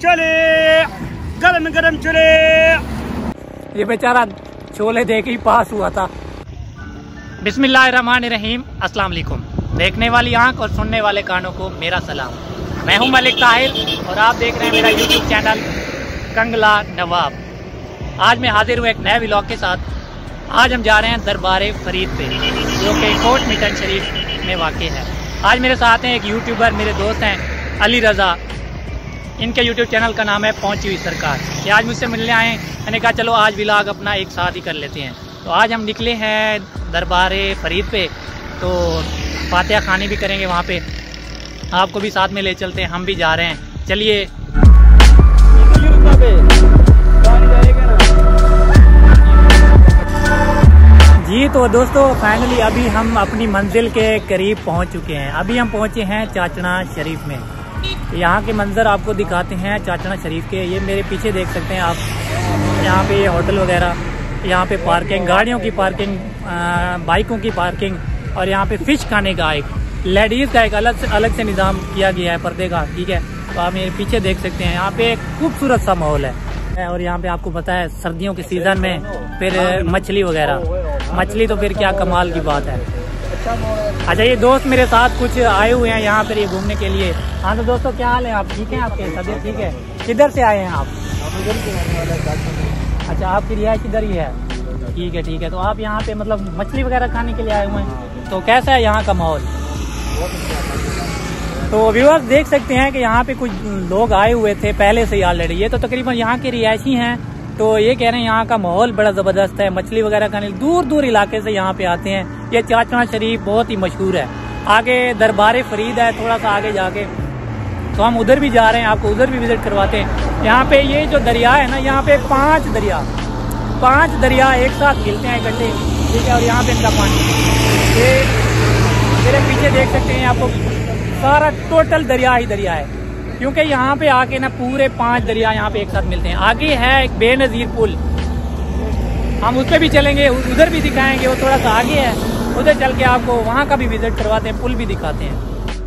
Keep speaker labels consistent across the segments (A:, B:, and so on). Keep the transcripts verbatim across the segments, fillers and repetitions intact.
A: चले गरम गरम चले।
B: ये बेचारा छोले देख ही पास हुआ था। बिस्मिल्लाहिर्रहमानिर्रहीम, अस्सलाम वालेकुम। देखने वाली आंख और सुनने वाले कानों को मेरा सलाम। मैं हूं मलिक ताहिर और आप देख रहे हैं मेरा यूट्यूब चैनल कंगला नवाब। आज मैं हाजिर हूँ एक नए व्लॉग के साथ। आज हम जा रहे हैं दरबार फरीद पे, जो कि कोट मिटन शरीफ में वाक़ है। आज मेरे साथ हैं एक यूट्यूबर, मेरे दोस्त हैं अली रज़ा। इनके यूट्यूब चैनल का नाम है पहुंची हुई सरकार। ये आज मुझसे मिलने आए हैं। मैंने कहा चलो आज व्लॉग अपना एक साथ ही कर लेते हैं। तो आज हम निकले हैं दरबार फरीद पे, तो फातिहा खानी भी करेंगे वहाँ पे। आपको भी साथ में ले चलते हैं, हम भी जा रहे हैं। चलिए। जी तो दोस्तों, फाइनली अभी हम अपनी मंजिल के करीब पहुंच चुके हैं। अभी हम पहुंचे हैं चाचना शरीफ में। यहाँ के मंजर आपको दिखाते हैं चाचना शरीफ के। ये मेरे पीछे देख सकते हैं आप, यहाँ पे ये होटल वगैरह, यहाँ पे पार्किंग, गाड़ियों की पार्किंग, बाइकों की पार्किंग, और यहाँ पे फिश खाने का एक लेडीज़ का एक अलग से अलग से निज़ाम किया गया है पर्दे का। ठीक है, तो आप मेरे पीछे देख सकते हैं। यहाँ पे एक खूबसूरत सा माहौल है। और यहाँ पे आपको पता है सर्दियों के सीज़न में फिर मछली वगैरह, मछली तो फिर क्या कमाल की बात है। अच्छा, ये दोस्त मेरे साथ कुछ आए हुए हैं यहाँ पर ये घूमने के लिए। हाँ तो दोस्तों, क्या हाल है? आप ठीक हैं? आपके तबीयत ठीक है? किधर से आए हैं आप? अच्छा, आपकी रिहाइश इधर ही है। ठीक है ठीक है। तो आप यहाँ पे मतलब मछली वगैरह खाने के लिए आए हुए हैं। तो कैसा है यहाँ का माहौल? तो व्यूअर्स देख सकते हैं कि यहाँ पे कुछ लोग आए हुए थे पहले से ही ऑलरेडी। ये तो तकरीबन यहाँ के रिहायशी हैं। तो ये कह रहे हैं यहाँ का माहौल बड़ा ज़बरदस्त है, मछली वगैरह खाने दूर दूर इलाके से यहाँ पे आते हैं। ये चाचना शरीफ बहुत ही मशहूर है। आगे दरबार फरीद है, थोड़ा सा आगे जाके, तो हम उधर भी जा रहे हैं, आपको उधर भी विजिट करवाते हैं। यहाँ पे ये जो दरिया है ना, यहाँ पे पांच दरिया पांच दरिया एक साथ मिलते हैं इकट्ठे। ठीक है, और यहाँ पे इनका पानी ये मेरे पीछे देख सकते हैं। आपको सारा टोटल दरिया ही दरिया है, क्योंकि यहाँ पे आके ना पूरे पांच दरिया यहाँ पे एक साथ मिलते हैं। आगे है एक बेनज़ीर पुल, हम उस पर भी चलेंगे, उधर भी दिखाएंगे। वो थोड़ा सा आगे है, उधर चल के आपको वहाँ का भी विजिट करवाते हैं, पुल भी दिखाते हैं।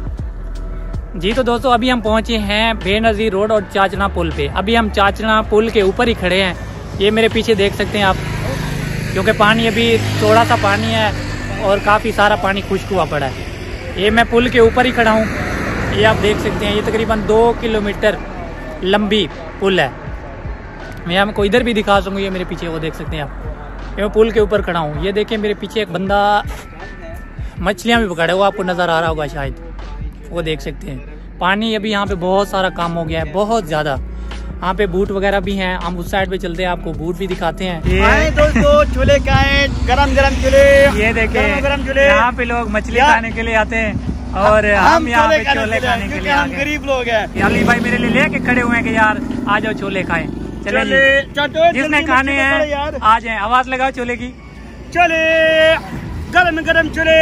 B: जी तो दोस्तों, अभी हम पहुँचे हैं बेनज़ीर रोड और चाचना पुल पे। अभी हम चाचना पुल के ऊपर ही खड़े हैं। ये मेरे पीछे देख सकते हैं आप, क्योंकि पानी अभी थोड़ा सा पानी है और काफ़ी सारा पानी खुश्क हुआ पड़ा है। ये मैं पुल के ऊपर ही खड़ा हूँ, ये आप देख सकते हैं। ये तकरीबन दो किलोमीटर लंबी पुल है। मैं आपको इधर भी दिखा सकूँ, ये मेरे पीछे वो देख सकते हैं आप। ये मैं पुल के ऊपर खड़ा हूँ। ये देखें मेरे पीछे एक बंदा मछलियाँ भी पकड़ा है, वो आपको नज़र आ रहा होगा शायद, वो देख सकते हैं। पानी अभी यहाँ पे बहुत सारा काम हो गया है, बहुत ज़्यादा। यहाँ पे बूट वगैरह भी हैं, हम उस साइड पे चलते हैं, आपको बूट भी दिखाते हैं।
A: ये दोस्तों चूल्हे का है, गरम गरम चूल्हे।
B: ये देखें,
A: गरम चूल्हे, यहाँ
B: पे लोग मछली खाने के लिए आते हैं और हम यहाँ पे छोले खाने के लिए।
A: हम गरीब लोग हैं।
B: अली भाई मेरे लिए लेके खड़े हुए हैं कि यार आ जाओ छोले खाएं। चले, जिसने खाने हैं आ जाए, आवाज लगाओ छोले की।
A: चले गरम गरम चूल्हे।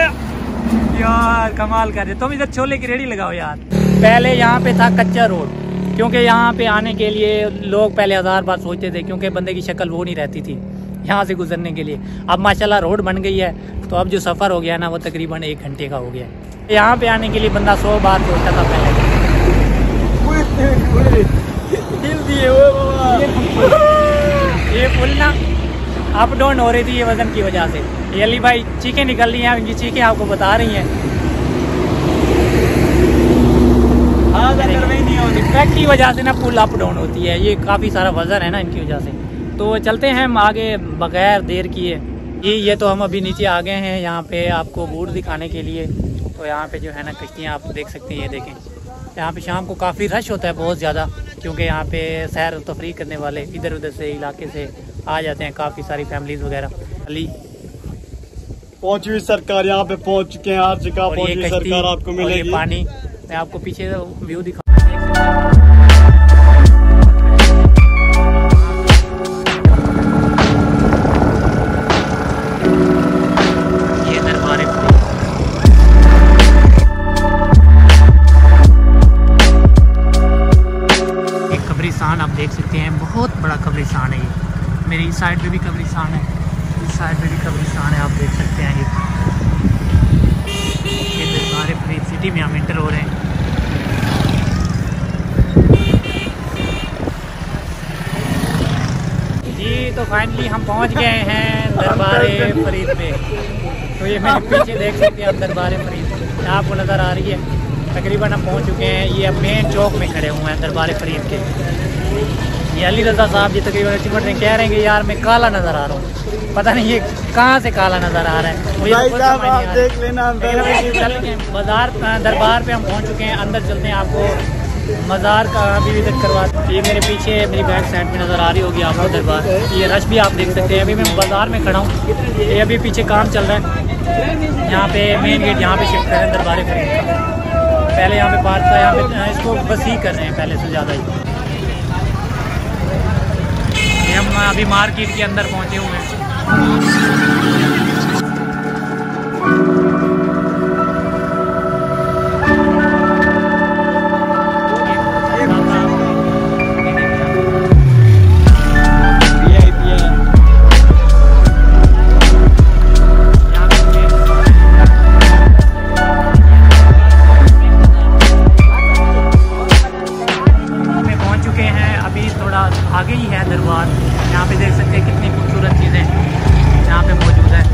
B: यार कमाल कर रहे तुम, इधर छोले की रेडी लगाओ यार। पहले यहाँ पे था कच्चा रोड, क्योंकि यहाँ पे आने के लिए लोग पहले हजार बार सोचते थे, क्योंकि बंदे की शक्ल वो नहीं रहती थी यहाँ से गुजरने के लिए। अब माशाल्लाह रोड बन गई है, तो अब जो सफ़र हो गया ना वो तकरीबन एक घंटे का हो गया है। यहाँ पे आने के लिए बंदा सौ बार सोचता था पहले। ये पुल ना अप डाउन हो रही थी, ये वजन की वजह से। ये अली भाई चीखें निकल रही हैं, इनकी चीखें आपको बता रही हैं। ट्रैक की वजह से ना पुल अप डाउन होती है, ये काफ़ी सारा वजन है ना इनकी वजह से। तो चलते हैं हम आगे बगैर देर किए। ये ये तो हम अभी नीचे आ गए हैं यहाँ पे आपको बूट दिखाने के लिए। तो यहाँ पे जो है ना कश्तियाँ आप देख सकते हैं। ये देखें, यहाँ पे शाम को काफ़ी रश होता है, बहुत ज़्यादा, क्योंकि यहाँ पे सैर तफरीह करने वाले इधर उधर से इलाके से आ जाते हैं, काफ़ी सारी फैमिलीज वगैरह। अली
A: पहुंची हुई सरकार यहाँ पे पहुंच चुके हैं। हर जगह पहुंची हुई सरकार आपको मिलेगी।
B: पानी मैं आपको पीछे व्यू दिखा। कब्रिस्तान आप देख सकते हैं, बहुत बड़ा कब्रिस्तान है ये। मेरी इस साइड पे भी कब्रिस्तान है, इस साइड पे भी कब्रिस्तान है, आप देख सकते हैं। ये ये दरबार फरीद सिटी में हम इंटर हो रहे हैं। फाइनली हम पहुंच गए हैं दरबारे फरीद पे। तो ये मेरे पीछे देख सकते हैं आप दरबारे फरीद आपको नज़र आ रही है। तकरीबन हम पहुंच चुके हैं, ये अब मेन चौक में खड़े हुए हैं दरबारे फरीद के। ये अली रज़ा साहब जी तकरीबन चिमट रहे, कह रहे हैं कि यार मैं काला नज़र आ रहा हूँ, पता नहीं ये कहाँ से काला नज़र आ रहा है मुझे तो समझ नहीं आ रहा।
A: देख लेना
B: बाजार दरबार पे हम पहुँच चुके हैं, अंदर चलते हैं आपको मज़ार का भी विजिट करवाते हैं। ये मेरे पीछे मेरी बैक साइड में नज़र आ रही होगी आपको दरबार, ये रश भी आप देख सकते हैं। अभी मैं बाज़ार में खड़ा हूँ, ये अभी पीछे काम चल रहा है। यहाँ पे मेन गेट यहाँ पे शिफ्ट कर रहे हैं दरबार फरीद का। पहले यहाँ पे पार्क था, यहाँ पे इसको वसी कर रहे हैं पहले से ज़्यादा ही। ये हम अभी मार्केट के अंदर पहुँचे हुए हैं। आगे ही है दरबार, यहाँ पे देख सकते हैं कितनी खूबसूरत चीज़ें यहाँ पे मौजूद है।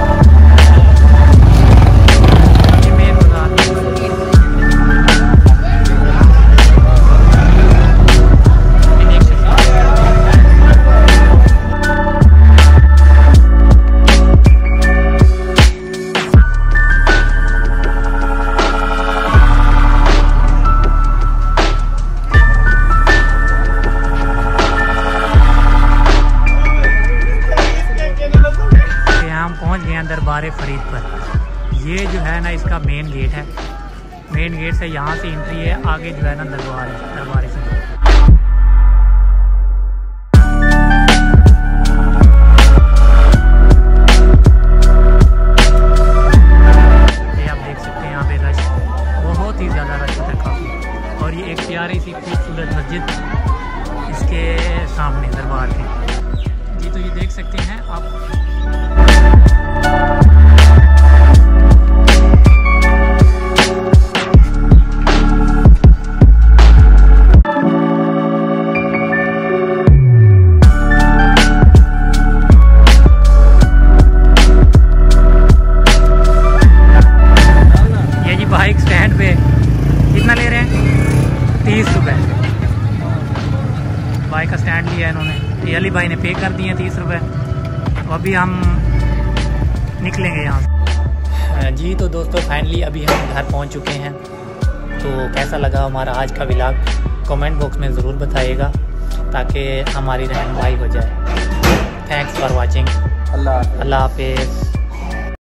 B: ये मेन बाजार देख सकते दरबार फरीद पर। ये जो है ना इसका मेन गेट है, मेन गेट से यहाँ से एंट्री है, आगे जो है ना दरबार है, दरबार से। ये आप देख सकते हैं यहाँ पे रश बहुत ही ज़्यादा रश है काफ़ी। और ये एक प्यारी सी खूबसूरत मस्जिद इसके सामने दरबार के जी। तो ये देख सकते हैं आप बाइक स्टैंड पे कितना ले रहे हैं? तीस रुपये बाइक का स्टैंड लिया है इन्होंने। ये अली भाई ने पे कर दिए हैं तीस रुपये। तो अभी हम निकलेंगे यहाँ से जी। तो दोस्तों फाइनली अभी हम घर पहुँच चुके हैं। तो कैसा लगा हमारा आज का व्लॉग कमेंट बॉक्स में ज़रूर बताइएगा ताकि हमारी रहनुमाई हो जाए। Thanks for watching. Allah Allah हाफिज़।